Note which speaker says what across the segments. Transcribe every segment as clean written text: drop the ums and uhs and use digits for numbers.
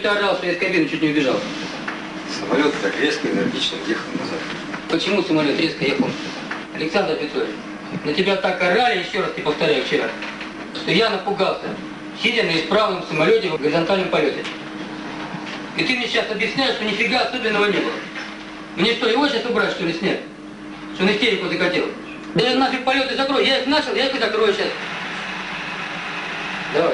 Speaker 1: что орал, что я из кабины чуть не убежал?
Speaker 2: Самолет так резко, энергично ехал назад.
Speaker 1: Почему самолет резко ехал? Александр Петрович, на тебя так орали, еще раз тебе повторяю вчера, что я напугался, сидя на исправном самолете в горизонтальном полете. И ты мне сейчас объясняешь, что нифига особенного не было. Мне что, его сейчас убрать, что ли, снять? Что он истерику закатил? Да я нафиг полеты закрою. Я их начал, я их и закрою сейчас. Давай.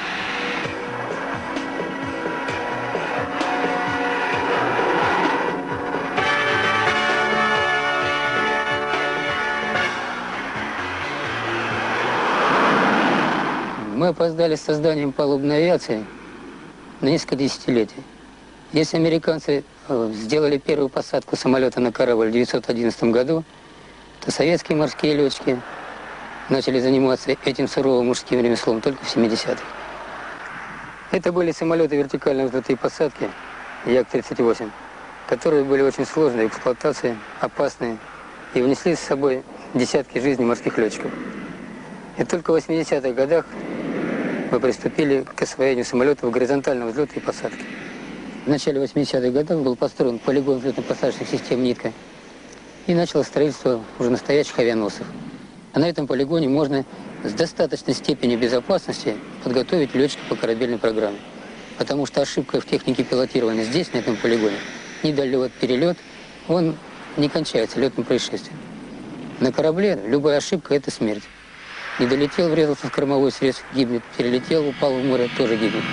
Speaker 1: Мы опоздали с созданием палубной авиации на несколько десятилетий. Если американцы сделали первую посадку самолета на корабль в 1911 году, то советские морские летчики начали заниматься этим суровым мужским ремеслом только в 70-х. Это были самолеты вертикальной вздутой посадки Як-38, которые были очень сложные в эксплуатации, опасные и внесли с собой десятки жизней морских летчиков. И только в 80-х годах мы приступили к освоению самолетов в горизонтальном взлете и посадке. В начале 80-х годов был построен полигон взлетно-посадочных систем «Нитка» и началось строительство уже настоящих авианосцев. А на этом полигоне можно с достаточной степенью безопасности подготовить летчика по корабельной программе. Потому что ошибка в технике пилотирования здесь, на этом полигоне, недолет, перелет, он не кончается летным происшествием. На корабле любая ошибка – это смерть. Не долетел, врезался в кормовой срез – гибнет. Перелетел, упал в море – тоже гибнет.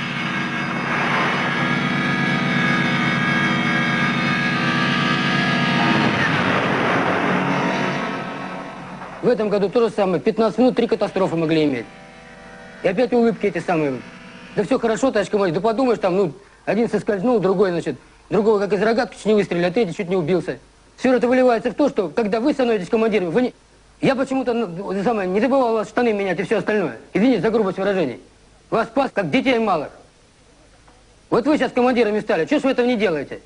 Speaker 1: В этом году то же самое. 15 минут, 3 катастрофы могли иметь. И опять улыбки эти самые. Да все хорошо, товарищ командир. Да подумаешь, там, ну, один соскользнул, другой, значит, другого как из рогатки чуть не выстрелили, а третий чуть не убился. Все это выливается в то, что, когда вы становитесь командиром, вы не... Я почему-то не забывал вас штаны менять и все остальное. Извините за грубость выражений. Вас спас, как детей малых. Вот вы сейчас командирами стали. Чего ж вы этого не делаете?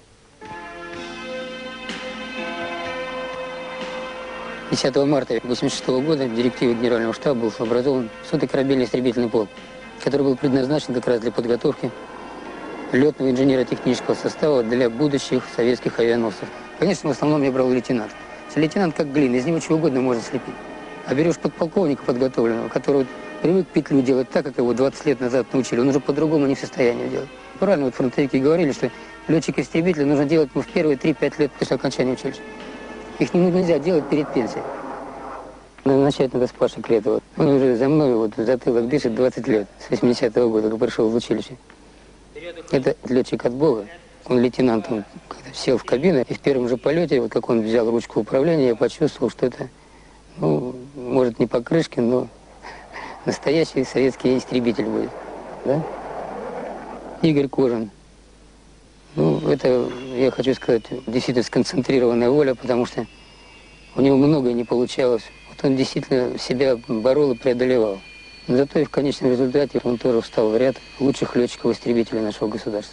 Speaker 1: 10 марта 1986 года в директиве Генерального штаба был образован 100-й корабельный истребительный полк, который был предназначен как раз для подготовки летного инженера-технического состава для будущих советских авианосцев. Конечно, в основном я брал лейтенант. Лейтенант как глина, из него чего угодно можно слепить. А берешь подполковника подготовленного, который привык петлю делать так, как его 20 лет назад научили, он уже по-другому не в состоянии делать. Правильно, вот фронтовики говорили, что летчик-истребитель нужно делать в первые 3-5 лет после окончания училища. Их нельзя делать перед пенсией. Надо начать надо с Паши Кретова. Он уже за мной вот в затылок дышит 20 лет, с 80-го года, как пришел в училище. Это летчик от Бога. Он лейтенантом сел в кабину, и в первом же полете, вот как он взял ручку управления, я почувствовал, что это, ну, может, не Покрышкин, но настоящий советский истребитель будет. Да? Игорь Кожин. Ну, это, я хочу сказать, действительно сконцентрированная воля, потому что у него многое не получалось. Вот он действительно себя борол и преодолевал. Но зато и в конечном результате он тоже встал в ряд лучших летчиков-истребителей нашего государства.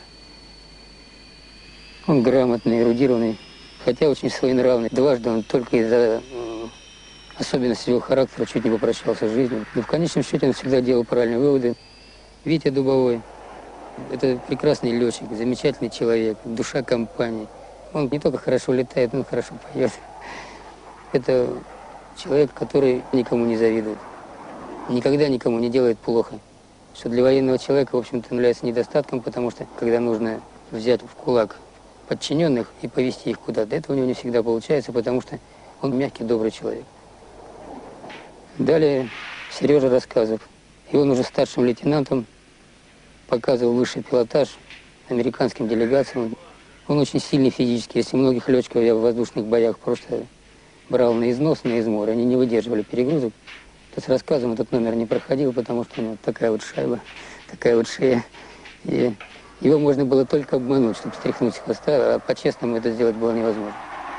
Speaker 1: Он грамотный, эрудированный, хотя очень своенравный. Дважды он только из-за особенностей его характера чуть не попрощался с жизнью. Но в конечном счете он всегда делал правильные выводы. Витя Дубовой – это прекрасный летчик, замечательный человек, душа компании. Он не только хорошо летает, но и хорошо поет. Это человек, который никому не завидует, никогда никому не делает плохо. Что для военного человека, в общем-то, является недостатком, потому что, когда нужно взять в кулак подчиненных и повести их куда-то, это у него не всегда получается, потому что он мягкий, добрый человек. Далее Сережа Рассказов. И он уже старшим лейтенантом показывал высший пилотаж американским делегациям. Он очень сильный физически. Если многих летчиков я в воздушных боях просто брал на износ, на измор, они не выдерживали перегрузок, то с Рассказом этот номер не проходил, потому что у него такая вот шайба, такая вот шея. И его можно было только обмануть, чтобы стряхнуть с хвоста, а по-честному это сделать было невозможно.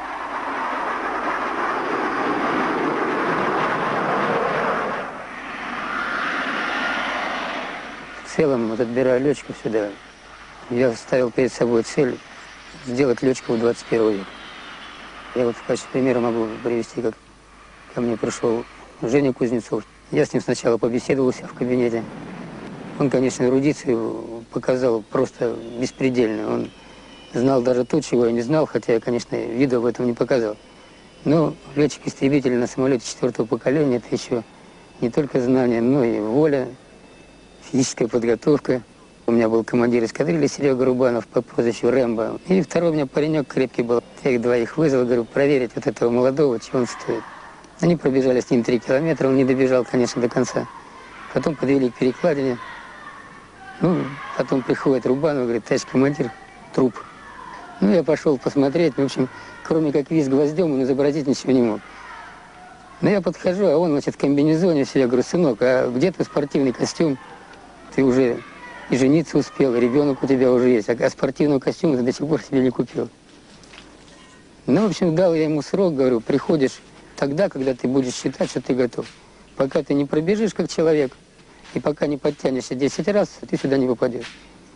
Speaker 1: В целом, вот отбирая летчиков сюда, я ставил перед собой цель сделать летчиков 21 века. Я вот в качестве примера могу привести, как ко мне пришел Женя Кузнецов. Я с ним сначала побеседовал в кабинете. Он, конечно, эрудицию показал просто беспредельно. Он знал даже то, чего я не знал, хотя я, конечно, виду в этом не показал. Но летчик-истребитель на самолете 4-го поколения – это еще не только знания, но и воля, физическая подготовка. У меня был командир эскадрильи Серега Рубанов по прозвищу Рэмбо. И второй у меня паренек крепкий был. Я их двоих вызвал, говорю, проверить вот этого молодого, чего он стоит. Они пробежали с ним 3 километра, он не добежал, конечно, до конца. Потом подвели к перекладине. Ну, потом приходит Рубанов, говорит, товарищ командир, труп. Ну, я пошел посмотреть, в общем, кроме как визг гвоздем, он изобразить ничего не мог. Но я подхожу, а он, значит, в комбинезоне все. Я говорю, сынок, а где твой спортивный костюм? Ты уже и жениться успел, и ребенок у тебя уже есть, а спортивного костюма ты до сих пор себе не купил. Ну, в общем, дал я ему срок, говорю, приходишь тогда, когда ты будешь считать, что ты готов. Пока ты не пробежишь как человек, и пока не подтянешься 10 раз, ты сюда не попадешь.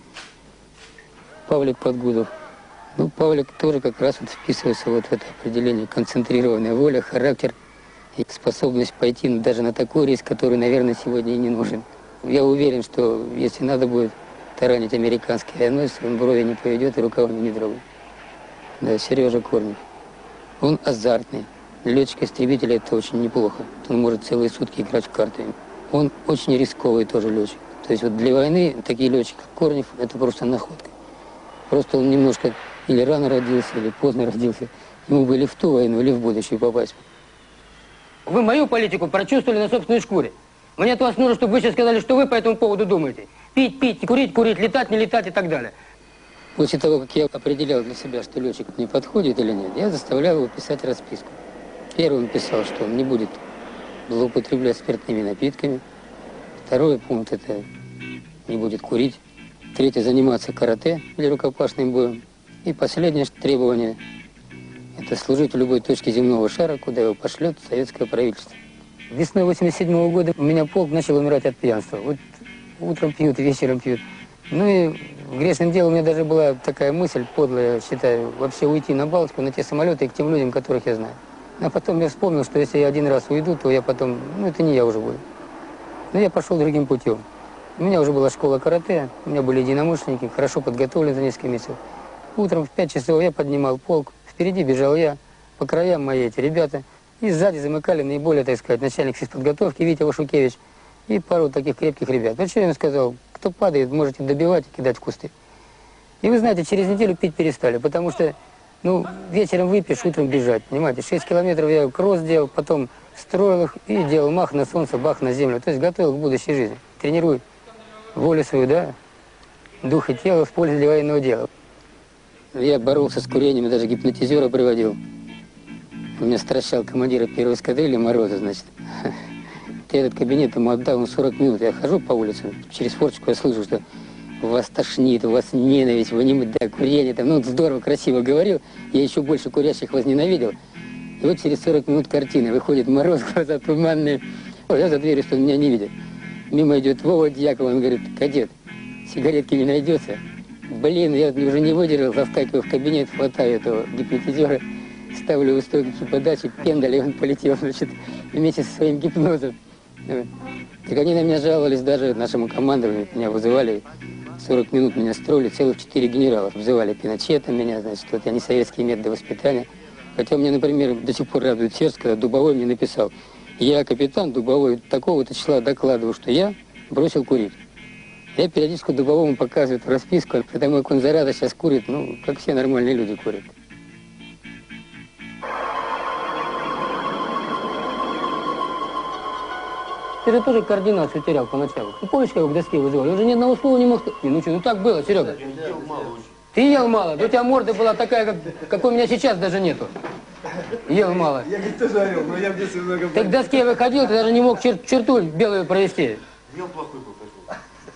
Speaker 1: Павлик Подгудов. Ну, Павлик тоже как раз вот вписывается вот в это определение. Концентрированная воля, характер и способность пойти даже на такой риск, который, наверное, сегодня и не нужен. Я уверен, что если надо будет таранить американский авианосец, он брови не поведет и рукавами не дрогнет. Да, Сережа Корнев. Он азартный. Летчик-истребитель это очень неплохо. Он может целые сутки играть в карты. Он очень рисковый тоже летчик. То есть вот для войны такие летчики, как Корнев, это просто находка. Просто он немножко или рано родился, или поздно родился. Ему бы или в ту войну, или в будущее попасть.
Speaker 3: Вы мою политику прочувствовали на собственной шкуре. Мне от вас нужно, чтобы вы сейчас сказали, что вы по этому поводу думаете. Пить, пить, курить, курить, летать, не летать и так далее.
Speaker 1: После того, как я определял для себя, что летчик мне подходит или нет, я заставлял его писать расписку. Первый он писал, что он не будет злоупотреблять спиртными напитками. Второй пункт – это не будет курить. Третий – заниматься карате или рукопашным боем. И последнее требование – это служить в любой точке земного шара, куда его пошлет советское правительство. Весной 1987 года у меня полк начал умирать от пьянства. Вот утром пьют, вечером пьют. Ну и грешным делом у меня даже была такая мысль подлая, я считаю, вообще уйти на Балтику, на те самолеты и к тем людям, которых я знаю. А потом я вспомнил, что если я один раз уйду, то я потом, ну это не я уже буду. Но я пошел другим путем. У меня уже была школа карате, у меня были единомышленники, хорошо подготовлены за несколько месяцев. Утром в 5 часов я поднимал полк, впереди бежал я, по краям мои эти ребята. И сзади замыкали наиболее, так сказать, начальник физподготовки Витя Вашукевич и пару таких крепких ребят. Ну что я им сказал, кто падает, можете добивать и кидать в кусты. И вы знаете, через неделю пить перестали, потому что, ну, вечером выпьешь, утром бежать, понимаете. 6 километров я кросс делал, потом строил их и делал мах на солнце, бах на землю. То есть готовил к будущей жизни. Тренирую волю свою, да, дух и тело в пользу для военного дела. Я боролся с курением, даже гипнотизера приводил. У меня стращал командира первой эскадрильи Мороза, значит. Я этот кабинет ему отдал, он 40 минут. Я хожу по улице, через форточку я слышу, что вас тошнит, у вас ненависть, вы не да, курение, там, ну, здорово, красиво говорил. Я еще больше курящих возненавидел. И вот через 40 минут картина. Выходит Мороз, глаза туманные. Я за дверью, что он меня не видит. Мимо идет Вова Дьяков, он говорит, кадет, сигаретки не найдется. Блин, я уже не выдержал, заскакиваю в кабинет, хватаю этого гипнотизера, ставлю его стойки подачи, пендали, он полетел, значит, вместе со своим гипнозом. Так они на меня жаловались даже нашему командованию, меня вызывали, 40 минут меня строили, целых 4 генерала. Вызывали Пиночета меня, значит, вот я не советские методы воспитания. Хотя мне, например, до сих пор радует сердце, когда Дубовой мне написал, я, капитан Дубовой, такого-то числа докладываю, что я бросил курить. Я периодически Дубовому показываю эту расписку, потому как он зараза сейчас курит, ну, как все нормальные люди курят.
Speaker 3: Ты же тоже координацию терял поначалу. Ты помнишь, как его к доске вызывали? Он же ни одного слова не мог... Ну что, ну так было, Серега. Ты ел мало, да у тебя морда была такая, какой у меня сейчас даже нету. Ел мало.
Speaker 4: Я ведь тоже орел, но я в детстве много...
Speaker 3: Ты к доске выходил, ты даже не мог черту белую провести.
Speaker 4: Ел плохой покажу.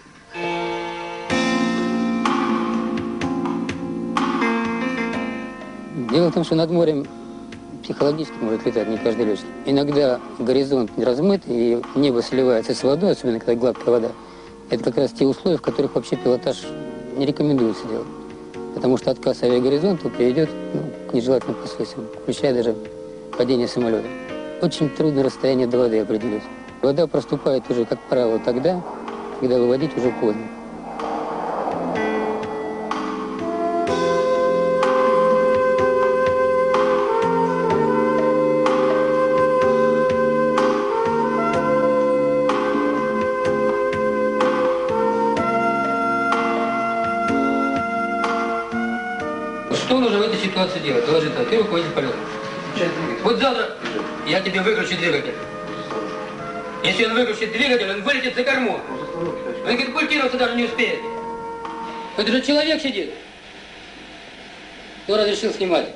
Speaker 1: Дело в том, что над морем психологически может летать не каждый летчик. Иногда горизонт размыт, и небо сливается с водой, особенно когда гладкая вода. Это как раз те условия, в которых вообще пилотаж не рекомендуется делать. Потому что отказ авиагоризонта приведет к нежелательным последствиям, включая даже падение самолета. Очень трудно расстояние до воды определить. Вода проступает уже, как правило, тогда, когда выводить уже поздно.
Speaker 3: Что нужно в этой ситуации делать? Доложи, ты руководитель полета. Вот завтра я тебе выключу двигатель. Если он выключит двигатель, он вылетит за корму. Он катапультироваться даже не успеет. Это же человек сидит. Кто разрешил снимать?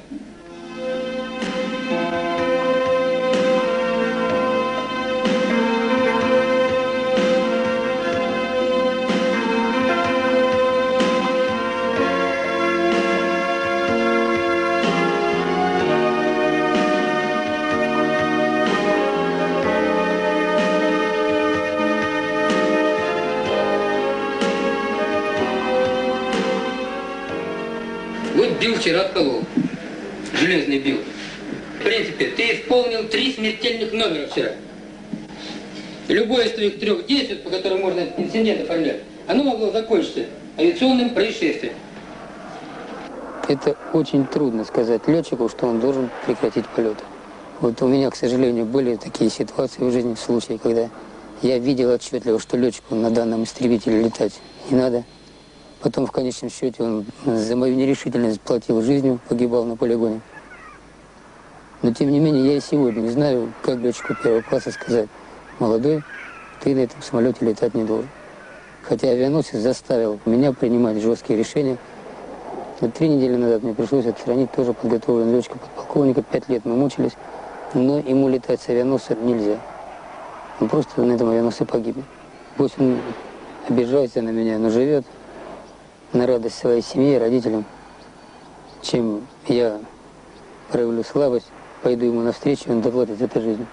Speaker 3: Вот бил вчера отколол. Железный бил. В принципе, ты исполнил 3 смертельных номера вчера. Любое из твоих 3 действий, по которым можно инцидент оформлять, оно могло закончиться авиационным происшествием.
Speaker 1: Это очень трудно сказать летчику, что он должен прекратить полет. Вот у меня, к сожалению, были такие ситуации в жизни, случаи, когда я видел отчетливо, что летчику на данном истребителе летать не надо. Потом, в конечном счете, он за мою нерешительность платил жизнью, погибал на полигоне. Но, тем не менее, я и сегодня не знаю, как летчику 1-го класса сказать: молодой, ты на этом самолете летать не должен. Хотя авианосец заставил меня принимать жесткие решения. Вот 3 недели назад мне пришлось отстранить тоже подготовленного летчика подполковника. 5 лет мы мучились, но ему летать с авианосца нельзя. Он просто на этом авианосце погибнет. Пусть он обижается на меня, но живет на радость своей семье и родителям. Чем я проявлю слабость, пойду ему навстречу, он доплатит за это жизнь.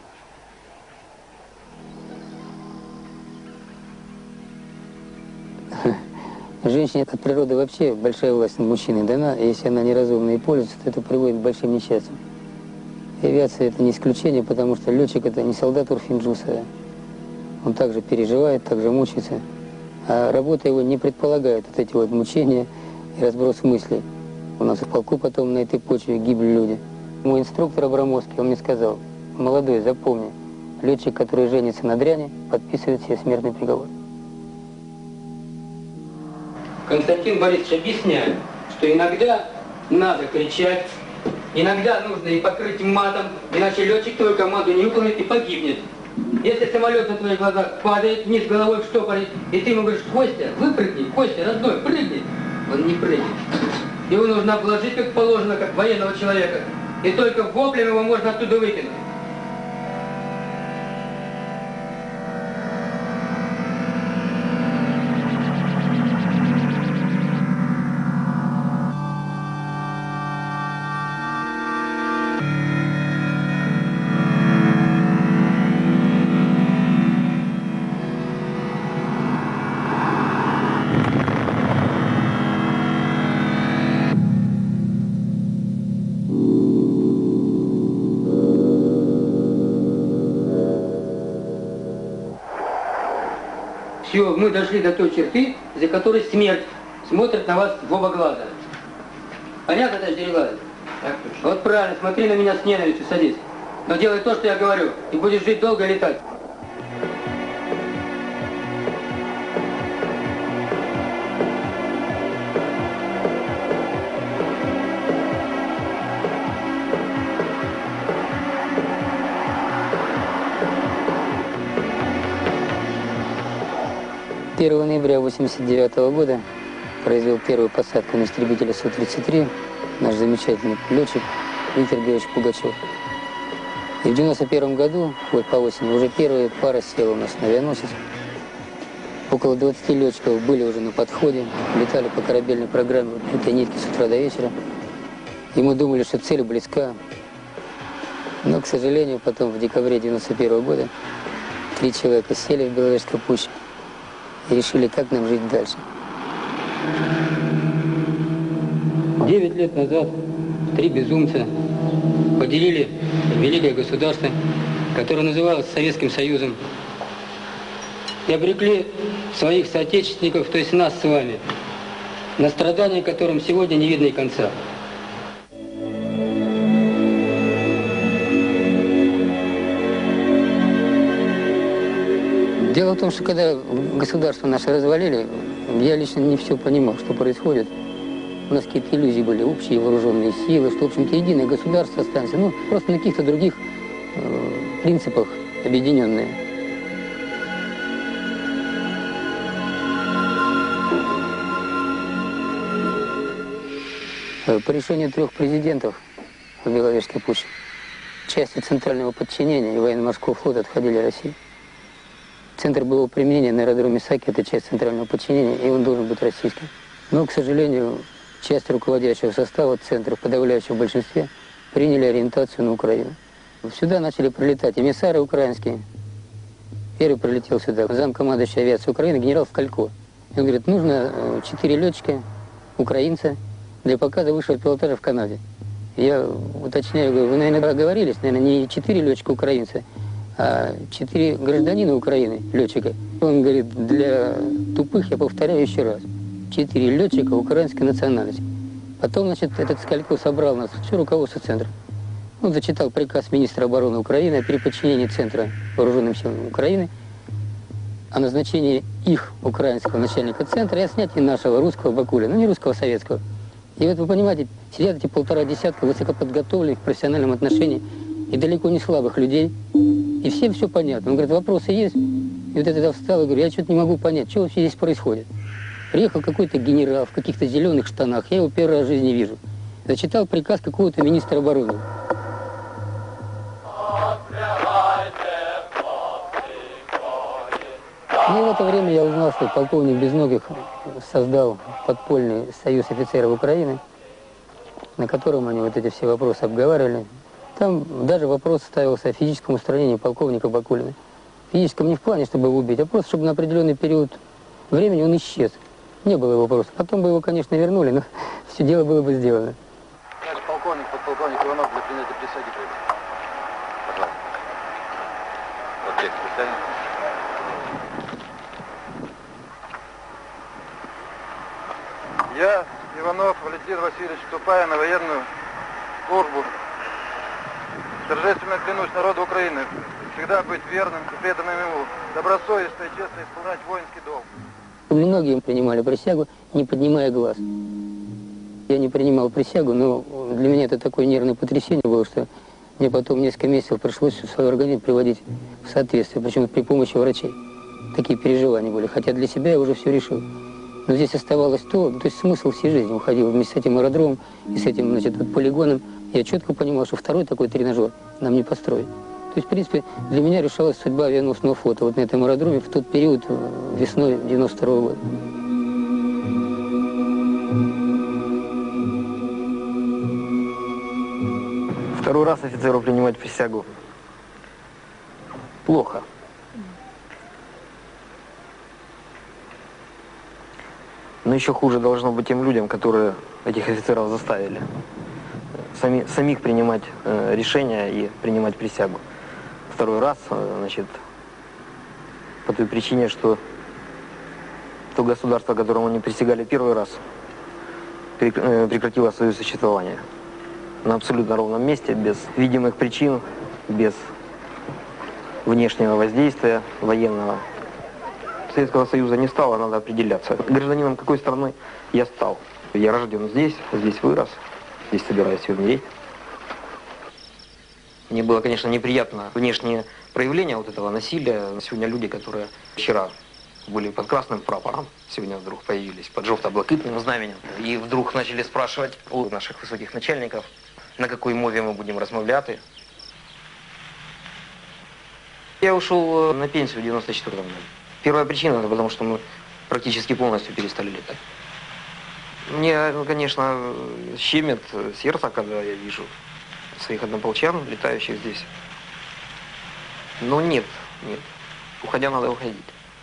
Speaker 1: Женщине от природы вообще большая власть над мужчиной дана, и если она неразумна и пользуется, то это приводит к большим несчастьям. И авиация это не исключение, потому что летчик это не солдат Урфин-Джуса. Он также переживает, также мучается. А работа его не предполагает вот эти вот мучения и разброс мыслей. У нас в полку потом на этой почве гибли люди. Мой инструктор Абрамовский, он мне сказал: молодой, запомни, летчик, который женится на дряни, подписывает себе смертный приговор.
Speaker 3: Константин Борисович объясняет, что иногда надо кричать, иногда нужно и покрыть матом, иначе летчик твою команду не выполнит и погибнет. Если самолет на твоих глазах падает вниз головой в штопоре, и ты ему говоришь: Костя, выпрыгни, Костя, родной, прыгни, он не прыгнет. Его нужно обложить как положено, как военного человека, и только воплем его можно оттуда выкинуть. Все, мы дошли до той черты, за которой смерть смотрит на вас в оба глаза. Понятно, товарищ Дерилаев? Вот правильно, смотри на меня с ненавистью, садись. Но делай то, что я говорю, и будешь жить долго и летать.
Speaker 1: — 1 ноября 1989 года произвел первую посадку на истребителе Су-33 наш замечательный летчик Виктор Георгиевич Пугачев. И в 1991 году, вот по осени, уже первая пара села у нас на авианосец. Около 20 летчиков были уже на подходе, летали по корабельной программе этой нитки с утра до вечера. И мы думали, что цель близка. Но, к сожалению, потом в декабре 1991 года 3 человека сели в Беловежской пуще и решили, как нам жить дальше.
Speaker 3: 9 лет назад 3 безумца поделили великое государство, которое называлось Советским Союзом, и обрекли своих соотечественников, то есть нас с вами, на страдания которым сегодня не видно и конца.
Speaker 1: Дело в том, что когда государство наше развалили, я лично не все понимал, что происходит. У нас какие-то иллюзии были, общие вооруженные силы, что, в общем-то, единое государство останется. Ну, просто на каких-то других принципах объединенные. По решению 3 президентов в Беловежской пуще части центрального подчинения и военно-морского флота отходили России. Центр боевого применения на аэродроме Саки – это часть центрального подчинения, и он должен быть российским. Но, к сожалению, часть руководящего состава центра в подавляющем большинстве приняли ориентацию на Украину. Сюда начали прилетать эмиссары украинские. Первый прилетел сюда замкомандующий авиации Украины генерал Скалько. Он говорит, нужно 4 летчика, украинца, для показа высшего пилотажа в Канаде. Я уточняю, говорю, вы, наверное, договорились, наверное, не 4 летчика украинца, а 4 гражданина Украины, летчика. Он говорит, для тупых, я повторяю еще раз, 4 летчика украинской национальности. Потом, значит, этот Скалько собрал нас, все руководство центра. Он зачитал приказ министра обороны Украины о переподчинении центра вооруженным силам Украины, о назначении их, украинского начальника центра, и о снятии нашего русского Бакулина, ну не русского, а советского. И вот вы понимаете, сидят эти 1,5 десятка высокоподготовленных в профессиональном отношении и далеко не слабых людей, и всем все понятно. Он говорит, вопросы есть? И вот я тогда встал и говорю, я что-то не могу понять, что вообще здесь происходит. Приехал какой-то генерал в каких-то зеленых штанах, я его первый раз в жизни вижу. Зачитал приказ какого-то министра обороны. И в это время я узнал, что полковник Безногих создал подпольный союз офицеров Украины, на котором они вот эти все вопросы обговаривали. Там даже вопрос ставился о физическом устранении полковника Бакулина. Физическом не в плане, чтобы его убить, а просто, чтобы на определенный период времени он исчез. Не было его вопроса. Потом бы его, конечно, вернули, но все дело было бы сделано.
Speaker 2: Наш полковник, подполковник Иванов для принятия присяги прибыл. Пожалуйста. Вот текст присяги.
Speaker 5: Я, Иванов Валентин Васильевич, вступая на военную службу, торжественно клянусь народу Украины всегда быть верным и преданным ему, добросовестно и честно исполнять воинский долг.
Speaker 1: Многие принимали присягу, не поднимая глаз. Я не принимал присягу, но для меня это такое нервное потрясение было, что мне потом несколько месяцев пришлось свой организм приводить в соответствие, причем при помощи врачей. Такие переживания были, хотя для себя я уже все решил. Но здесь оставалось то есть смысл всей жизни уходил вместе с этим аэродромом и с этим, значит, полигоном. Я четко понимал, что второй такой тренажер нам не построить. То есть, в принципе, для меня решалась судьба авианосного флота вот на этом аэродроме в тот период, весной 92-го года.
Speaker 6: Второй раз офицеру принимать присягу плохо. Но еще хуже должно быть тем людям, которые этих офицеров заставили самих принимать решения и принимать присягу. Второй раз, значит, по той причине, что то государство, которому они присягали первый раз, прекратило свое существование. На абсолютно ровном месте, без видимых причин, без внешнего воздействия военного. Советского Союза не стало, надо определяться. Гражданином какой страны я стал. Я рожден здесь, здесь вырос, здесь собираюсь умереть. Мне было, конечно, неприятно внешнее проявление вот этого насилия. Сегодня люди, которые вчера были под красным прапором, сегодня вдруг появились под жовто-блакитным знаменем. И вдруг начали спрашивать у наших высоких начальников, на какой мове мы будем размовляти. Я ушел на пенсию в 94 году. Первая причина, это потому что мы практически полностью перестали летать. Мне, конечно, щемит сердце, когда я вижу своих однополчан, летающих здесь. Но нет. Уходя, надо уходить.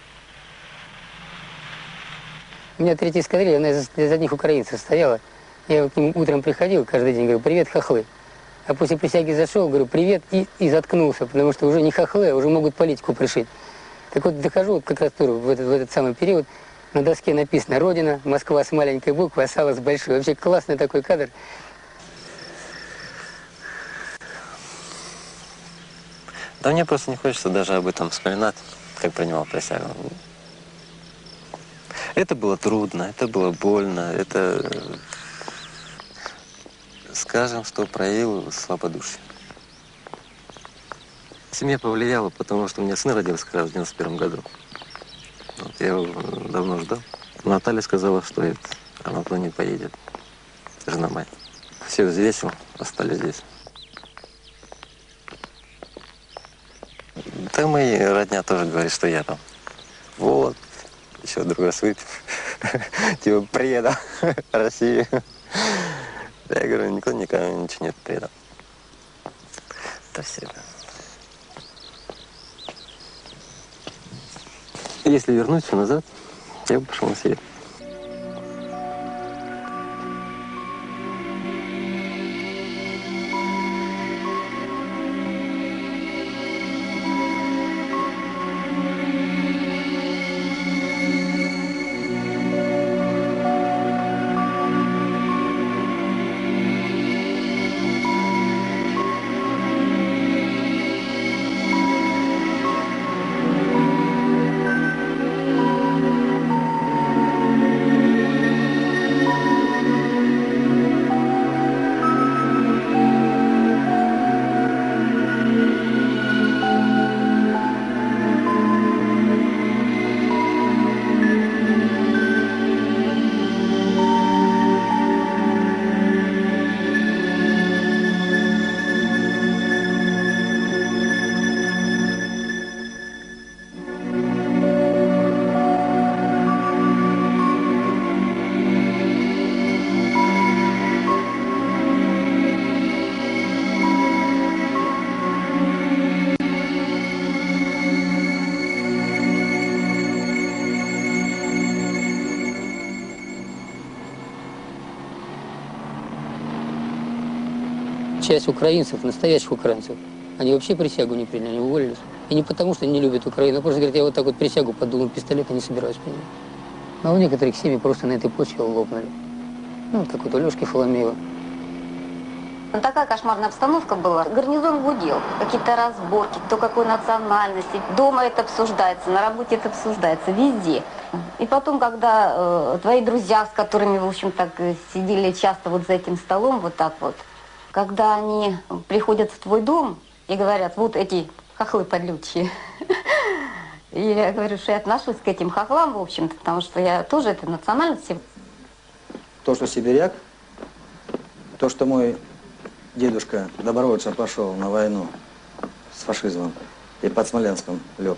Speaker 1: У меня 3-я эскадрилья, она из одних украинцев стояла. Я к ним утром приходил каждый день, говорю, привет, хохлы. А после присяги зашел, говорю, привет, и заткнулся, потому что уже не хохлы, а уже могут политику пришить. Так вот, дохожу вот как раз тоже в этот самый период, на доске написано «Родина», Москва с маленькой буквы, а сало с большой. Вообще классный такой кадр.
Speaker 7: Да мне просто не хочется даже об этом вспоминать, как принимал присягу. Это было трудно, это было больно, это, скажем, что проявил слабодушие. Семья повлияла, потому что у меня сын родился как раз в 91 году. Вот я его давно ждал. Наталья сказала, что она туда не поедет, жена моя. Все взвесил, остались здесь. Да мои родня тоже говорит, что я там. Вот, еще другой раз выпил. Типа предал Россию. Я говорю, никто никому ничего не предал. Это все. Если вернуть все назад, я бы пошел на север.
Speaker 1: Часть украинцев, настоящих украинцев, они вообще присягу не приняли, они уволились. И не потому, что не любят Украину, а просто говорят, я вот так вот присягу под дулом пистолета не собираюсь принять. А у некоторых семьи просто на этой почве лопнули. Ну, как вот у Лёшки Фоломеева.
Speaker 8: Такая кошмарная обстановка была. Гарнизон гудел. Какие-то разборки, кто какой национальности. Дома это обсуждается, на работе это обсуждается, везде. И потом, когда твои друзья, с которыми, в общем, так сидели часто вот за этим столом, вот так вот, когда они приходят в твой дом и говорят, вот эти хохлы подлючие. И я говорю, что я отношусь к этим хохлам, в общем-то, потому что я тоже этой национальности.
Speaker 9: То, что сибиряк, то, что мой дедушка добровольцем пошел на войну с фашизмом и под Смоленском лег,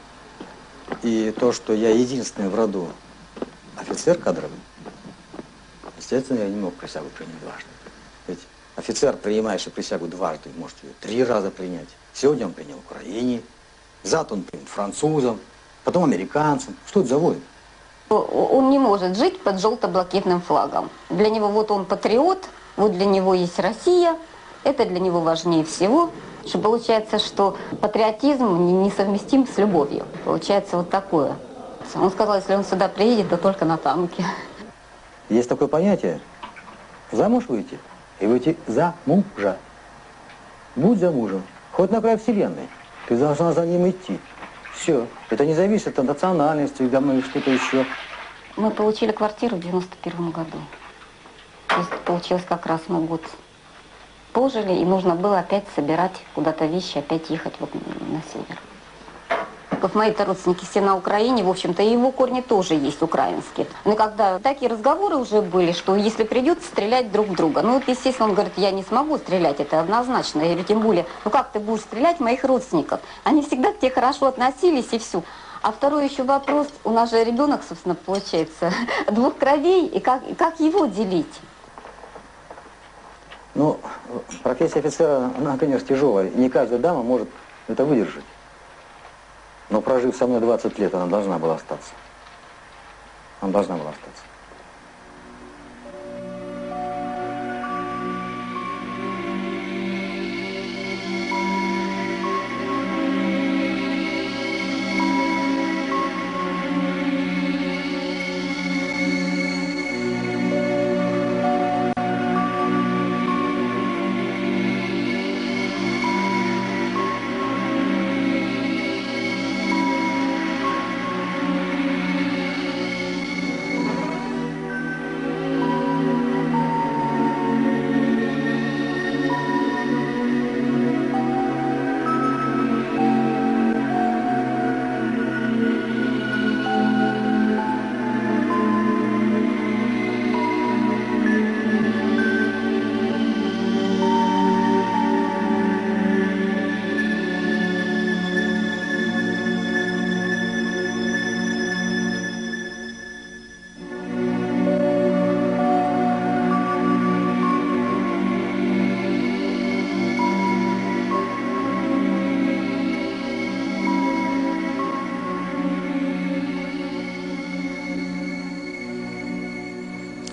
Speaker 9: и то, что я единственный в роду офицер кадровый, естественно, я не мог присягу принять дважды. Ведь офицер, принимающий присягу дважды, может ее 3 раза принять. Сегодня он принял Украине, завтра он принят французам, потом американцам. Что это за война?
Speaker 8: Он не может жить под желто-блакитным флагом. Для него вот он патриот, вот для него есть Россия, это для него важнее всего. Что получается, что патриотизм несовместим с любовью. Получается вот такое. Он сказал, если он сюда приедет, то только на танке.
Speaker 9: Есть такое понятие – замуж выйти и выйти за мужа. Будь за мужем, хоть на край вселенной, ты должна за ним идти. Все. Это не зависит от национальности или что-то еще.
Speaker 8: Мы получили квартиру в 91 году. То есть получилось как раз мы год пожили, и нужно было опять собирать куда-то вещи, опять ехать вот на север. Как мои-то родственники все на Украине, в общем-то, и его корни тоже есть украинские. Но когда такие разговоры уже были, что если придется стрелять друг в друга. Ну вот, естественно, он говорит, я не смогу стрелять, это однозначно. Я говорю, тем более, ну как ты будешь стрелять в моих родственников? Они всегда к тебе хорошо относились и все. А второй еще вопрос, у нас же ребенок, собственно, получается, 2 кровей, и как его делить?
Speaker 9: Ну, профессия офицера, она, конечно, тяжелая. Не каждая дама может это выдержать. Но прожив со мной 20 лет, она должна была остаться. Она должна была остаться.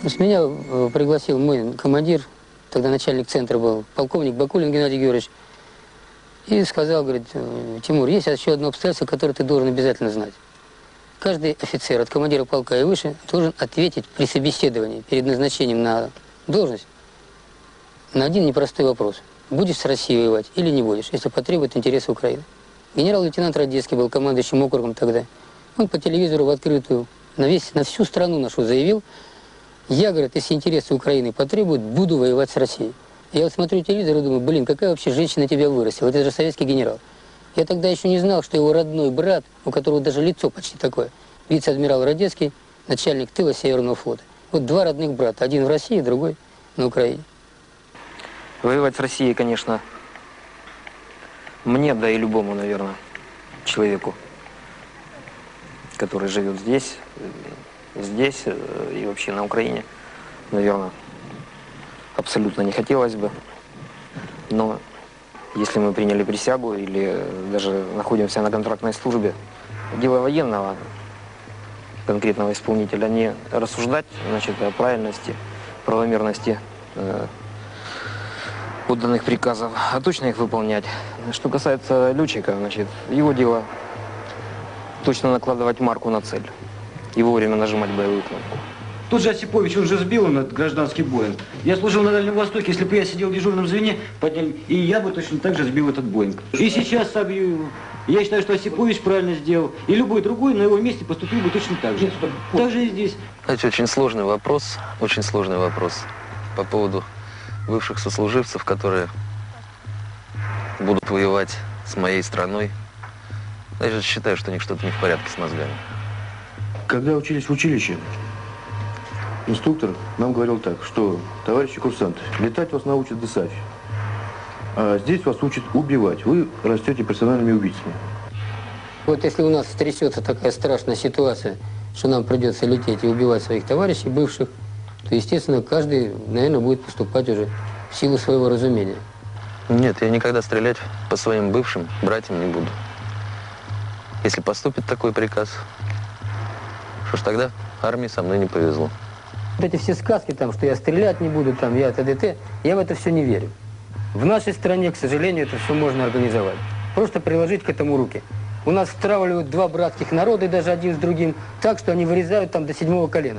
Speaker 1: Значит, меня пригласил мой командир, тогда начальник центра был, полковник Бакулин Геннадий Георгиевич, и сказал, говорит, Тимур, есть еще одно обстоятельство, которое ты должен обязательно знать. Каждый офицер от командира полка и выше должен ответить при собеседовании перед назначением на должность на один непростой вопрос. Будешь с Россией воевать или не будешь, если потребует интересы Украины. Генерал-лейтенант Радецкий был командующим округом тогда. Он по телевизору в открытую на всю страну нашу заявил, я, говорит, если интересы Украины потребуют, буду воевать с Россией. Я вот смотрю телевизор и думаю, блин, какая вообще женщина тебя вырастила, это же советский генерал. Я тогда еще не знал, что его родной брат, у которого даже лицо почти такое, вице-адмирал Радецкий, начальник тыла Северного флота. Вот два родных брата, один в России, другой на Украине.
Speaker 6: Воевать с Россией, конечно, мне, да и любому, наверное, человеку, который живет здесь и вообще на Украине, наверное, абсолютно не хотелось бы. Но если мы приняли присягу или даже находимся на контрактной службе, дело военного, конкретного исполнителя, не рассуждать, значит, о правильности, правомерности отданных приказов, а точно их выполнять. Что касается летчика, значит, его дело точно накладывать марку на цель и вовремя нажимать боевую кнопку.
Speaker 10: Тот же Осипович, он же сбил на гражданский Боинг. Я служил на Дальнем Востоке, если бы я сидел в дежурном звене, подняли, и я бы точно так же сбил этот Боинг. И сейчас я считаю, что Осипович правильно сделал, и любой другой на его месте поступил бы точно так же. Так же и здесь.
Speaker 7: Знаете, очень сложный вопрос по поводу бывших сослуживцев, которые будут воевать с моей страной. Я считаю, что у них что-то не в порядке с мозгами.
Speaker 4: Когда учились в училище, инструктор нам говорил так, что, товарищи курсанты, летать вас научат ДСАФ, а здесь вас учат убивать. Вы растете профессиональными убийцами.
Speaker 1: Вот если у нас стрясется такая страшная ситуация, что нам придется лететь и убивать своих товарищей бывших, то, естественно, каждый, наверное, будет поступать уже в силу своего разумения.
Speaker 7: Нет, я никогда стрелять по своим бывшим братьям не буду. Если поступит такой приказ, что ж тогда армии со мной не повезло.
Speaker 1: Вот эти все сказки, там, что я стрелять не буду, там, я т.д. Я в это все не верю. В нашей стране, к сожалению, это все можно организовать. Просто приложить к этому руки. У нас стравливают два братских народа, и даже один с другим, так, что они вырезают там до 7-го колена.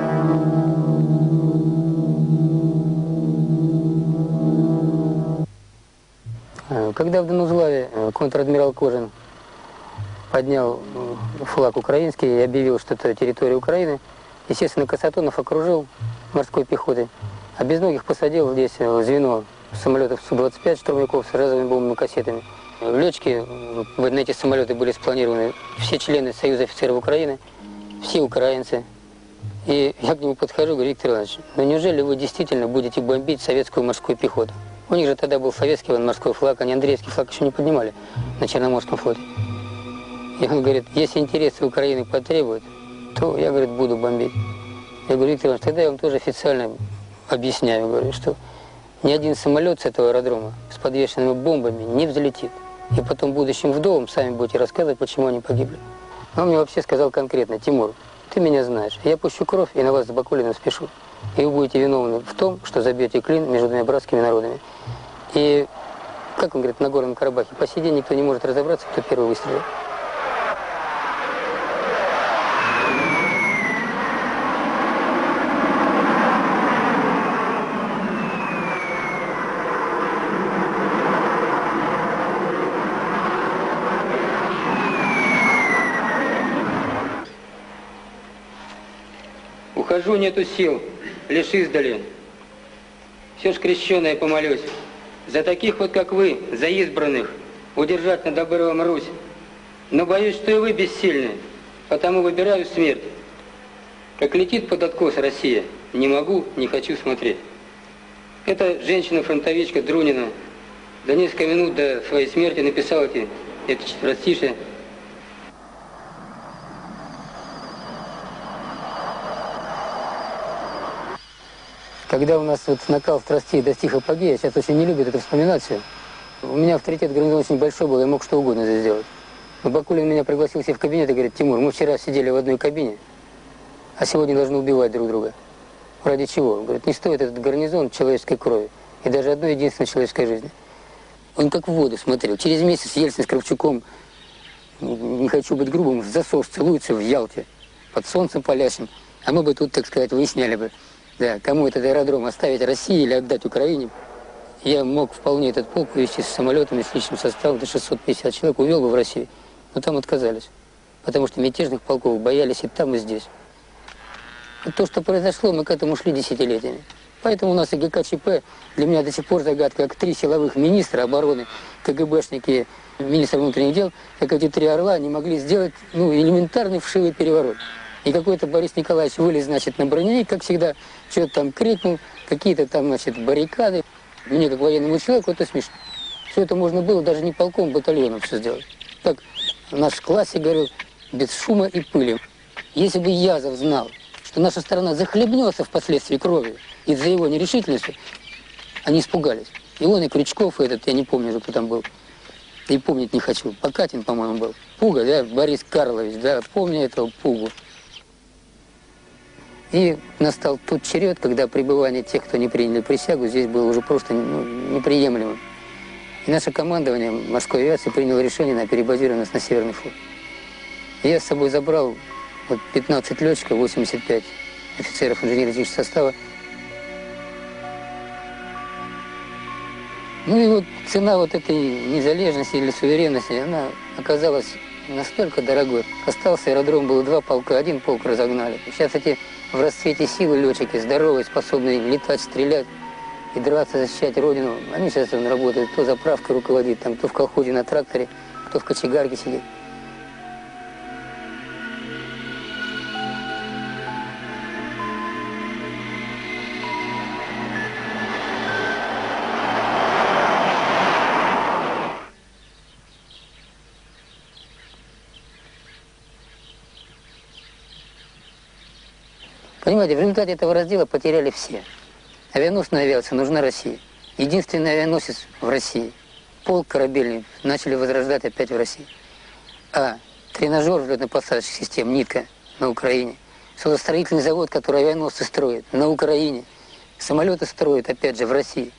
Speaker 1: Когда в Донузлаве контр-адмирал Кожин поднял флаг украинский и объявил, что это территория Украины, естественно, Касатонов окружил морской пехотой, а Безногих посадил здесь звено самолетов Су-25 штурмовиков с разовыми бомбовыми кассетами. Летчики на эти самолеты были спланированы все члены Союза офицеров Украины, все украинцы. И я к нему подхожу, говорю, Виктор Иванович, ну неужели вы действительно будете бомбить советскую морскую пехоту? У них же тогда был советский морской флаг, они Андреевский флаг еще не поднимали на Черноморском флоте. И он говорит, если интересы Украины потребуют, то я, говорит, буду бомбить. Я говорю, Виктор Иванович, тогда я вам тоже официально объясняю, говорю, что ни один самолет с этого аэродрома с подвешенными бомбами не взлетит. И потом будущим вдовам сами будете рассказывать, почему они погибли. Он мне вообще сказал конкретно, Тимур, ты меня знаешь, я пущу кровь и на вас с Бакулиным спешу. И вы будете виновны в том, что забьете клин между двумя братскими народами. И, как он говорит, на Горном Карабахе, по сей день никто не может разобраться, кто первый выстрелил. Ухожу, нету сил, лишь издали. Все ж крещеное помолюсь. За таких вот, как вы, за избранных, удержать над обрывом Русь. Но боюсь, что и вы бессильны, потому выбираю смерть. Как летит под откос Россия, не могу, не хочу смотреть. Эта женщина-фронтовичка Друнина за несколько минут до своей смерти написала это четверостишие. Когда у нас вот накал страстей достиг апогея, сейчас очень не любят это вспоминать все. У меня авторитет гарнизона очень большой был, я мог что угодно здесь сделать. Но Бакулин меня пригласил себе в кабинет и говорит, Тимур, мы вчера сидели в одной кабине, а сегодня должны убивать друг друга. Ради чего? Он говорит, не стоит этот гарнизон человеческой крови и даже одной единственной человеческой жизни. Он как в воду смотрел. Через месяц Ельцин с Кравчуком, не хочу быть грубым, в засос целуются в Ялте, под солнцем палящим. А мы бы тут, так сказать, выясняли бы, да, кому этот аэродром оставить России или отдать Украине. Я мог вполне этот полк увезти с самолетами, с личным составом до 650 человек, увел бы в Россию. Но там отказались, потому что мятежных полков боялись и там, и здесь. И то, что произошло, мы к этому шли десятилетиями. Поэтому у нас и ГКЧП для меня до сих пор загадка, как 3 силовых министра обороны, КГБшники, министр внутренних дел, как эти 3 орла не могли сделать элементарный вшивый переворот. И какой-то Борис Николаевич вылез, значит, на броневик, как всегда, что-то там крикнул, какие-то там, значит, баррикады. Мне, как военному человеку, это смешно. Все это можно было даже не полком, батальоном все сделать. Так наш классик говорил, без шума и пыли. Если бы Язов знал, что наша страна захлебнется впоследствии кровью из-за его нерешительности, они испугались. И он, и Крючков, и этот, я не помню, кто там был, и помнить не хочу. Покатин, по-моему, был. Пуга, да, Борис Карлович, да, помню этого Пугу. И настал тот черед, когда пребывание тех, кто не приняли присягу, здесь было уже просто неприемлемым. И наше командование морской авиации приняло решение на перебазированность на Северный флот. Я с собой забрал 15 летчиков, 85 офицеров инженерно-технического состава. Ну и вот цена вот этой незалежности или суверенности, она оказалась настолько дорогой. Остался аэродром, было 2 полка, 1 полк разогнали. Сейчас эти в расцвете силы летчики, здоровые, способные летать, стрелять и драться, защищать Родину. Они сейчас работают, кто заправкой руководит, там, кто в колхозе на тракторе, кто в кочегарке сидит. Понимаете, в результате этого раздела потеряли все. Авианосная авиация нужна России. Единственный авианосец в России. Полк корабельный начали возрождать опять в России. А тренажер взлетно-посадочных систем «Нитка» на Украине. Судостроительный завод, который авианосцы строит на Украине. Самолеты строят опять же в России.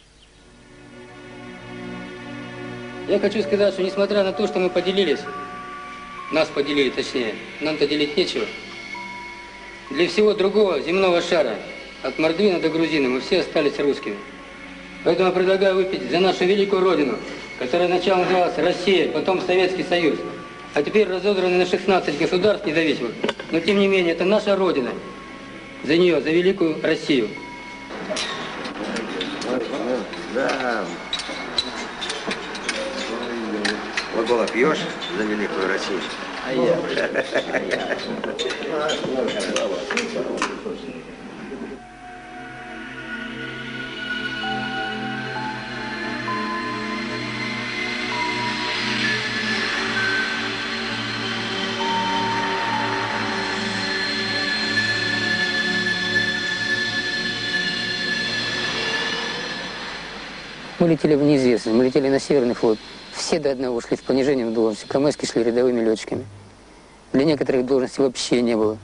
Speaker 1: Я хочу сказать, что несмотря на то, что мы поделились, нас поделили точнее, нам-то делить нечего. Для всего другого земного шара, от Мордвина до Грузины, мы все остались русскими. Поэтому я предлагаю выпить за нашу великую Родину, которая сначала называлась Россия, потом Советский Союз, а теперь разодрана на 16 государств независимых. Но тем не менее, это наша Родина. За нее, за великую Россию.
Speaker 11: Да. Вот было пьешь за великую Россию. А я.
Speaker 1: Мы летели в неизвестность, мы летели на Северный флот. Все до одного шли с понижением в должности. Камайские шли рядовыми летчиками. Для некоторых должностей вообще не было.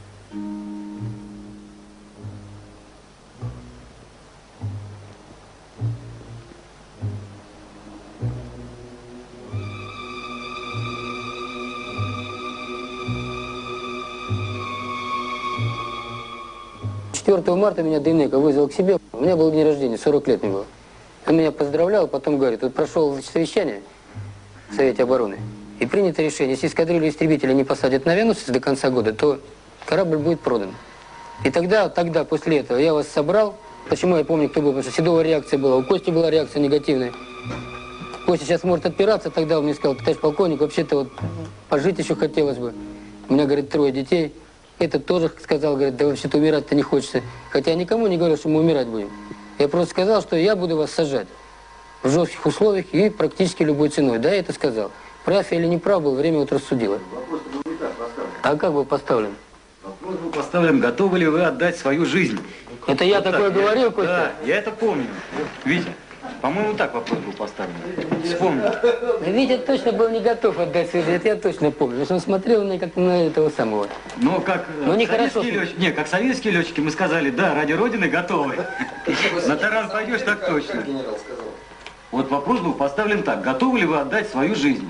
Speaker 1: «4 марта меня Дейнеко вызвал к себе. У меня был день рождения, 40 лет мне было. Он меня поздравлял, потом говорит, вот прошел совещание в Совете обороны, и принято решение, если эскадрилью истребителя не посадят на авианосец до конца года, то корабль будет продан. И тогда, после этого, я вас собрал. Почему я помню, кто был, потому что Седова реакция была, у Кости была реакция негативная. Костя сейчас может отпираться, тогда он мне сказал, товарищ полковник, вообще-то вот пожить еще хотелось бы. У меня, говорит, 3 детей. Этот тоже сказал, говорит, да вообще-то умирать-то не хочется. Хотя я никому не говорил, что мы умирать будем. Я просто сказал, что я буду вас сажать в жестких условиях и практически любой ценой. Да, я это сказал. Прав я или не прав был, время вот рассудило.
Speaker 11: Вопрос был не так поставлен.
Speaker 1: А как был поставлен?
Speaker 10: Вопрос был поставлен, готовы ли вы отдать свою жизнь?
Speaker 1: Это я
Speaker 10: вот
Speaker 1: такое
Speaker 10: так,
Speaker 1: говорил, Костя?
Speaker 10: Да, я это помню. Витя, По-моему, так вопрос был поставлен. Вспомни.
Speaker 3: Витя точно был не готов отдать свой жизнь, это я точно помню. Потому что он смотрел на меня как на этого самого.
Speaker 10: Но как
Speaker 3: нехорошо.
Speaker 10: как советские летчики, мы сказали, да, ради Родины готовы. На таран пойдешь, так точно. Вот вопрос был поставлен так. Готовы ли вы отдать свою жизнь?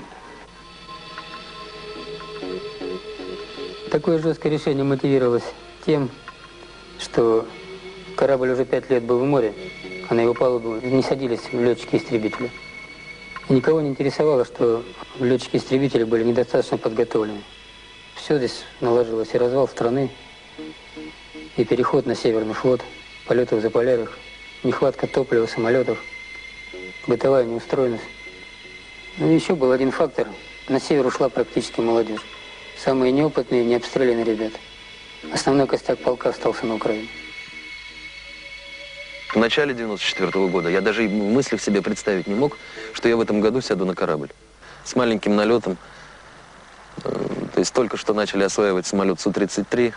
Speaker 1: Такое жесткое решение мотивировалось тем, что корабль уже 5 лет был в море, а на его палубу не садились летчики-истребители. И никого не интересовало, что летчики-истребители были недостаточно подготовлены. Все здесь наложилось, и развал страны, и переход на Северный флот, полеты в Заполярьях, нехватка топлива, самолетов, бытовая неустроенность. Ну и еще был один фактор. На север ушла практически молодежь. Самые неопытные, необстрелянные ребята. Основной костяк полка остался на Украине.
Speaker 12: В начале 94-го года я даже в мыслях себе представить не мог, что я в этом году сяду на корабль. С маленьким налетом. То есть только что начали осваивать самолет Су-33.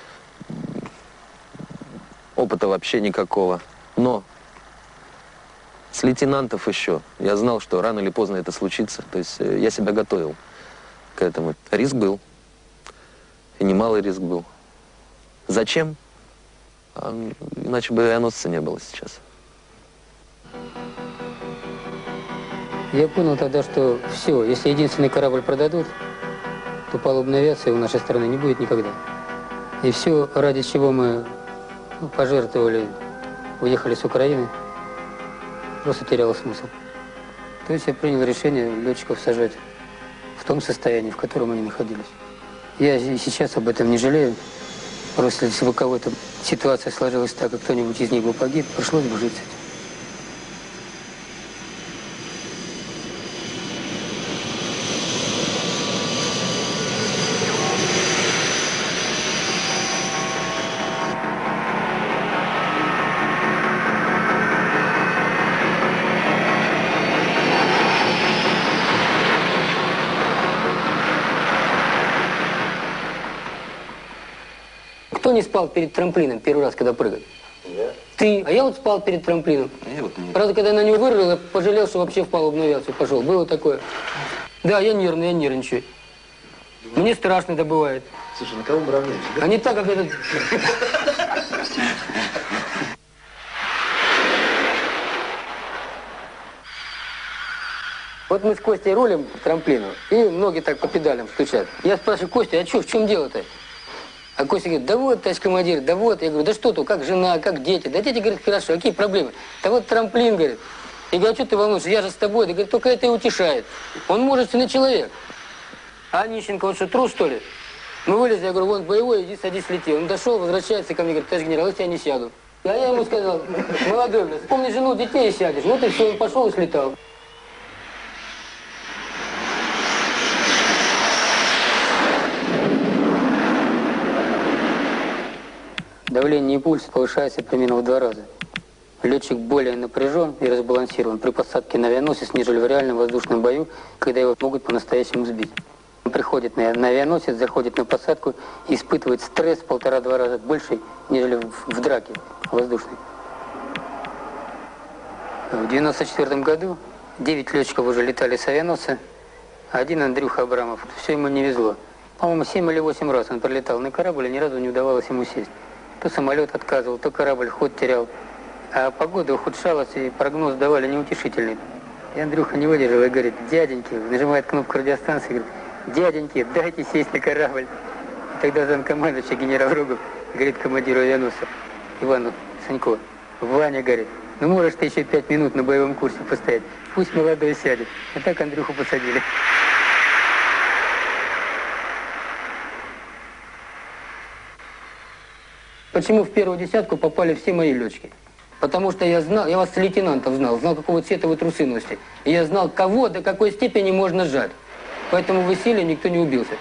Speaker 12: Опыта вообще никакого. Но с лейтенантов еще я знал, что рано или поздно это случится. То есть я себя готовил к этому. Риск был. И немалый риск был. Зачем? Иначе бы авианосца не было сейчас.
Speaker 1: Я понял тогда, что все, если единственный корабль продадут, то палубной авиации у нашей страны не будет никогда. И все, ради чего мы пожертвовали, уехали с Украины, просто теряло смысл. То есть я принял решение летчиков сажать в том состоянии, в котором они находились. Я и сейчас об этом не жалею. Просто если бы у кого-то ситуация сложилась так, и кто-нибудь из них бы погиб, пришлось бы жить с этим.
Speaker 3: Кто не спал перед трамплином первый раз, когда прыгал?
Speaker 11: Я?
Speaker 3: Ты. А я вот спал перед трамплином.
Speaker 11: Я вот нет.
Speaker 3: Правда, когда я на него вырвал, я пожалел, что вообще в палубную авиацию пошел. Было такое. Да, я нервный, я нервничаю. Мне страшно это бывает.
Speaker 11: Слушай, на кого мы равняемся?
Speaker 3: А не так, как этот... Вот мы с Костей рулим к трамплину, и ноги так по педалям стучат. Я спрашиваю: Костя, а что, в чем дело-то? А Костя говорит: да вот, товарищ командир, да вот. Я говорю: да что тут, как жена, как дети? Да дети, говорят, хорошо, какие проблемы? Да вот трамплин, говорит. Я говорю: а что ты волнуешься, я же с тобой. Да говорит: только это и утешает. Он мужественный человек. А Нищенко, он что, трус, что ли? Мы вылезли, я говорю: вон боевой, иди садись, лети. Он дошел, возвращается ко мне, говорит: товарищ генерал, если я не сяду. А я ему сказал: молодой, блядь, вспомни жену, детей и сядешь. Вот и все, он пошел и слетал.
Speaker 1: Давление и пульс повышается примерно в 2 раза. Летчик более напряжен и разбалансирован при посадке на авианосец, нежели в реальном воздушном бою, когда его могут по-настоящему сбить. Он приходит на авианосец, заходит на посадку и испытывает стресс в 1,5-2 раза больше, нежели в драке воздушной. В 1994 году 9 летчиков уже летали с авианосца, один Андрюха Абрамов. Все ему не везло. По-моему, 7 или 8 раз он пролетал на корабль, и ни разу не удавалось ему сесть. То самолет отказывал, то корабль ход терял. А погода ухудшалась, и прогноз давали неутешительный. И Андрюха не выдержал и говорит: дяденьки, нажимает кнопку радиостанции, говорит: дяденьки, дайте сесть на корабль. И тогда замкомандующий генерал Рогов говорит командиру авианосца Ивану Санько: Ваня, говорит, ну можешь ты еще 5 минут на боевом курсе постоять, пусть молодой сядет. И так Андрюху посадили.
Speaker 3: Почему в первую десятку попали все мои летчики? Потому что я знал, я вас лейтенантов знал, какого цвета вы трусы носите. И я знал, кого до какой степени можно сжать. Поэтому в Исиле никто не убился.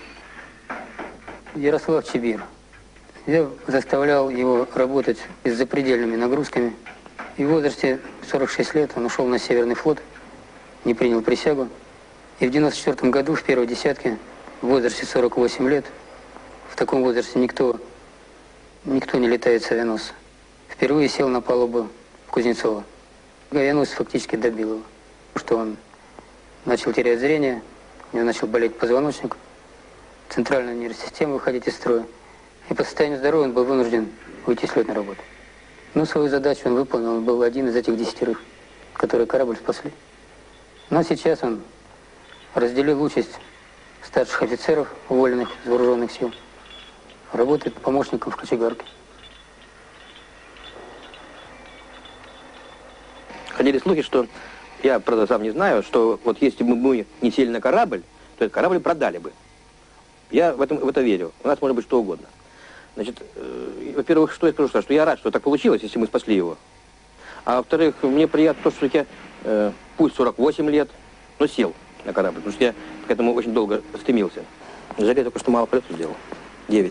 Speaker 1: Ярослав Чибир. Я заставлял его работать с запредельными нагрузками. И в возрасте 46 лет он ушел на Северный флот, не принял присягу. И в 1994 году, в первой десятке, в возрасте 48 лет, в таком возрасте никто не летает с авианосца. Впервые сел на палубу Кузнецова. Авианосец фактически добил его, что он начал терять зрение, у него начал болеть позвоночник, центральная нервная система выходить из строя. И по состоянию здоровья он был вынужден уйти с летной работы. Но свою задачу он выполнил, он был один из этих 10, которые корабль спасли. Но сейчас он разделил участь старших офицеров, уволенных из вооруженных сил, работает помощником в кочегарке.
Speaker 13: Ходили слухи, что, я, правда, сам не знаю, что вот если бы мы не сели на корабль, то этот корабль продали бы. Я в это верю. У нас может быть что угодно. Значит, во-первых, что я скажу, что я рад, что так получилось, если мы спасли его. А во-вторых, мне приятно то, что я, пусть 48 лет, но сел на корабль, потому что я к этому очень долго стремился. Жалею только, что мало полетов сделал. 9.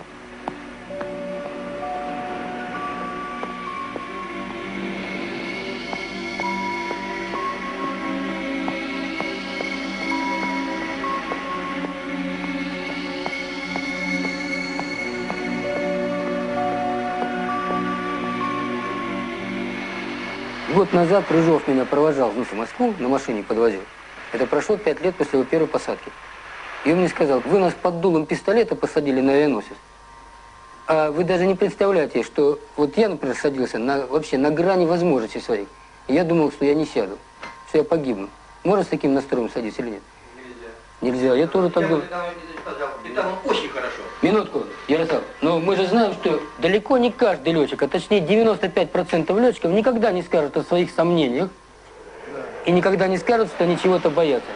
Speaker 3: Год назад Рыжов меня провожал в Москву, на машине подвозил. Это прошло 5 лет после его первой посадки. И он мне сказал: вы нас под дулом пистолета посадили на авианосец. А вы даже не представляете, что вот я, например, садился вообще на грани возможностей своих. И я думал, что я не сяду, что я погибну. Можно с таким настроем садиться или нет? Нельзя. Я тоже так думал.
Speaker 13: Летал он очень хорошо.
Speaker 3: Минутку, Ярослав. Но мы же знаем, что далеко не каждый летчик, а точнее 95% летчиков никогда не скажут о своих сомнениях и никогда не скажут, что они чего-то боятся.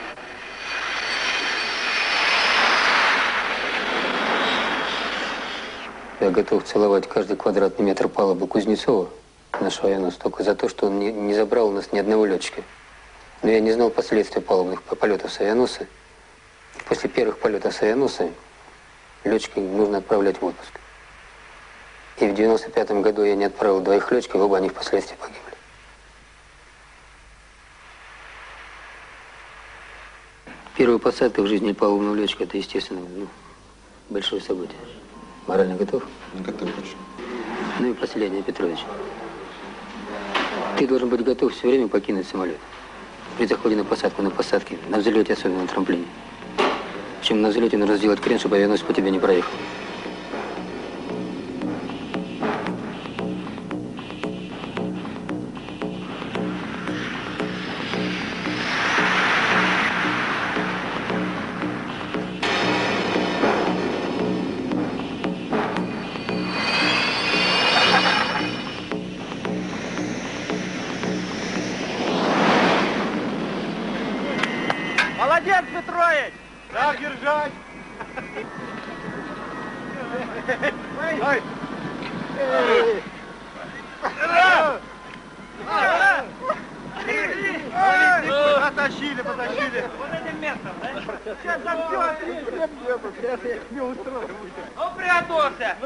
Speaker 3: Я готов целовать каждый квадратный метр палубы Кузнецова, нашего авианосца, только за то, что он не забрал у нас ни одного летчика. Но я не знал последствий палубных полетов с авианосца. После первых полетов с авианосца летчика нужно отправлять в отпуск. И в 95-м году я не отправил 2 летчиков, оба они впоследствии погибли. Первая посадка в жизни палубного летчика – это, естественно, большое событие. Морально готов?
Speaker 7: Как ты хочешь.
Speaker 3: Ну и последнее, Петрович. Ты должен быть готов все время покинуть самолет. При заходе на посадку, на посадке, на взлете, особенно на трамплине. Чем на взлете нужно сделать крен, чтобы авианосец по тебе не проехал.
Speaker 5: Молодец, Петрович! Так держать! Ой! Потащили! Вот этим местом, да? Сейчас сейчас я тебе устрою. Ну, приготовься!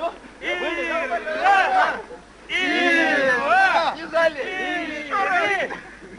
Speaker 5: Не залезь!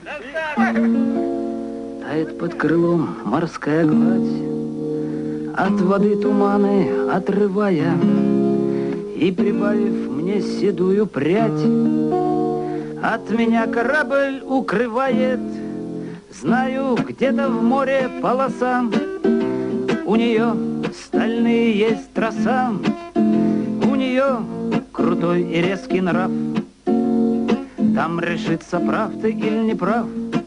Speaker 14: Тает под крылом морская гладь, от воды туманы отрывая, и прибавив мне седую прядь, от меня корабль укрывает. Знаю, где-то в море полоса, у нее стальные есть троса, у нее крутой и резкий нрав. Там решится, прав ты или не прав.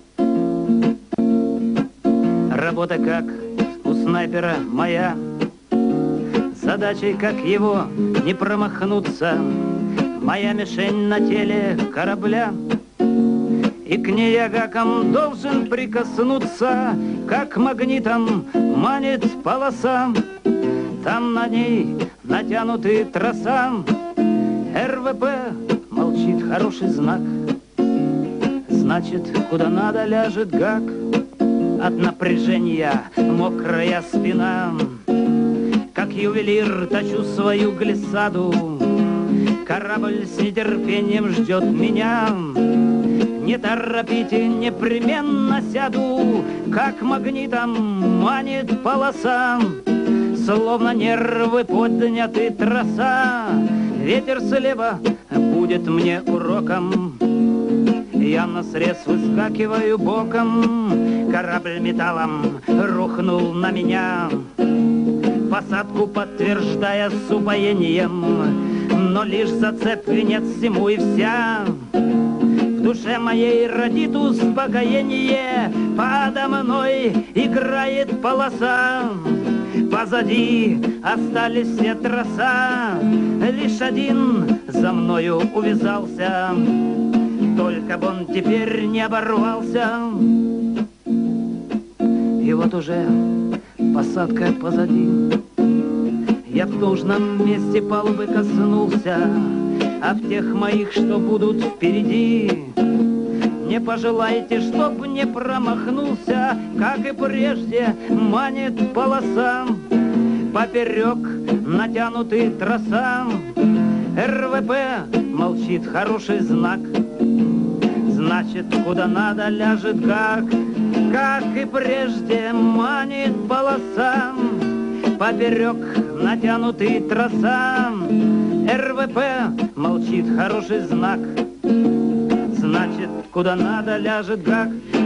Speaker 14: Работа как у снайпера моя, задачей, как его не промахнуться. Моя мишень на теле корабля, и к ней я гаком должен прикоснуться, как магнитом манит полоса. Там на ней натянуты троса, РВП молчит, хороший знак. Значит, куда надо ляжет гак. От напряжения мокрая спина, как ювелир точу свою глиссаду. Корабль с нетерпением ждет меня. Не торопите, непременно сяду, как магнитом манит полоса. Словно нервы подняты троса, ветер слева будет мне уроком. Я на срез выскакиваю боком, корабль металлом рухнул на меня. Посадку подтверждая с упоением, но лишь зацеп венец всему и вся. В душе моей родит успокоение, подо мной играет полоса. Позади остались все троса, лишь один за мною увязался. Только б он теперь не оборвался. И вот уже посадка позади. Я в нужном месте палубы коснулся, а в тех моих, что будут впереди, не пожелайте, чтоб не промахнулся, как и прежде манит полоса. Поперек натянутый троса, РВП молчит, хороший знак. Значит, куда надо ляжет гак, как и прежде манит полоса. Поперек натянутый троса, РВП молчит, хороший знак. Значит, куда надо ляжет гак,